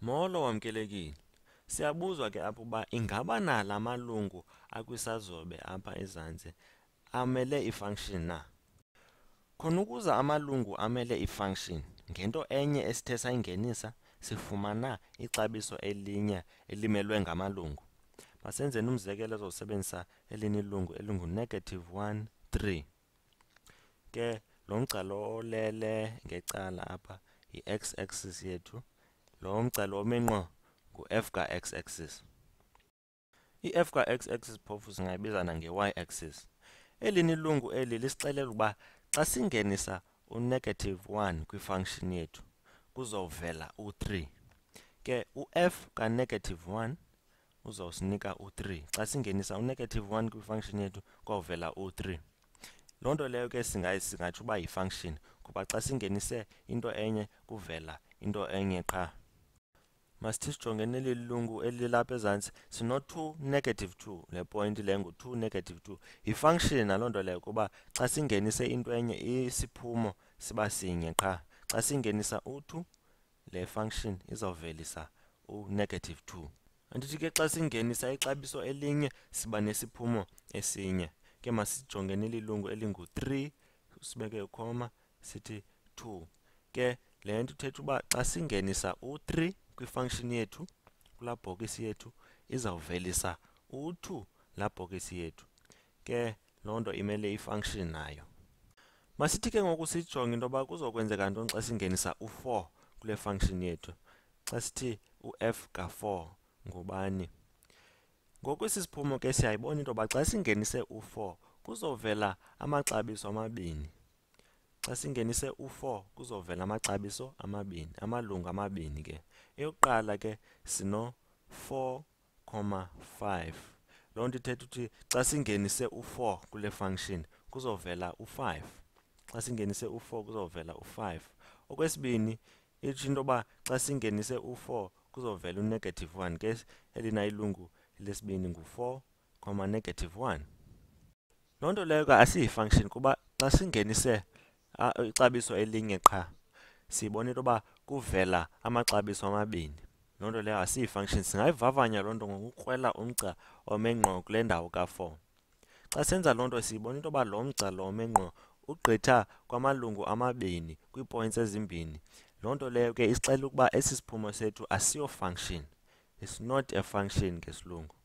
Molo wamkelekile. Siyabuzwa ke apha uba ingaba na la malungu akwisazobe apha ezantsi amele ifunction na? Khona ukuze amalungu amele ifunction, ngento enye esithe sayingenisa, sifumana ixabiso elinye elimelwe ngamalungu. Masenzeni umzekelo ezosebenzisa elinye ilungu elingu-1, 3. Ke lo mgca lo olele ngecala apha yi-x-axis yethu. Lo mgca lo omenqo ngu-f ka-x-axis. I-f ka-x-axis phofu singayibiza nange-y-axis. Elinye ilungu eli lisixelela ukuba xa singenisa u-1 kwifunction yettu kuzovela u-3. Ke u-f ka-1 uzawusinika u-3. Xa singenisa u-1 kwifunction yettu kuzovela u-3. Loo nto leyo ke singatsho uba yifunction, kuba xa singenise into enye kuvela into enye qha. Masithi sijongene neli lungu elilapha ezantsi, sino-2, -2. Le point le ngu-2, -2. Yifunction naloo nto leyo kuba xa singenise into enye isiphumo siba sinye qha. Xa singenisa u-2, le function izawuvelisa u-2. Andithi ke xa singenisa ixabiso elinye siba nesiphumo esinye. Ke masijonge neli lungu elingu-3, sibeke ikhoma, sithi 2. Ke le nto ithetha uba xa singenisa u-3 kwifunction yethu, kulaa bhokisi yethu, izawuvelisa u-2 laa bhokisi yethu. Ke loo nto imele ifunction nayo. Masithi ke ngoku sijonge into yoba kuzokwenzeka ntoni xa singenisa u-4 kule function yettu. Xa sithi u-f ka-4 ngubani? Ngoku esi siphumo ke siyayibona into yoba xa singenise u-4 kuzovela amaxabiso amabini. Xa singenise u-4 kuzovela amaxabiso amabini, amalungu amabini ke. Eyokuqala ke sino-4,5. Loo nto ithetha ukuthi xa singenise u-4 kule function kuzovela u-5. Xa singenise u-4 kuzovela u-5. Okwesibini, itsho into yoba xa singenise u-4 kuzovela u-1 ke elina ilungu lesibini ngu-4,-1. Loo nto leyo ke asiyifunction kuba xa singenise ixabiso elinye qha, siyibona into yoba kuvela amaxabiso amabini. Loo nto leyo asiyifunction. Singayivavanya loo nto ngokukrwela umgca omenqo kule ndawo ka-4. Xa senza loo nto siyibona into yoba lo mgca lo omenqo ugqitha kwamalungu amabini kwii-points ezimbini. Loo nto leyo ke isixelela ukuba esi siphumo sethu asiyofunction. It's not a function ngesilungu.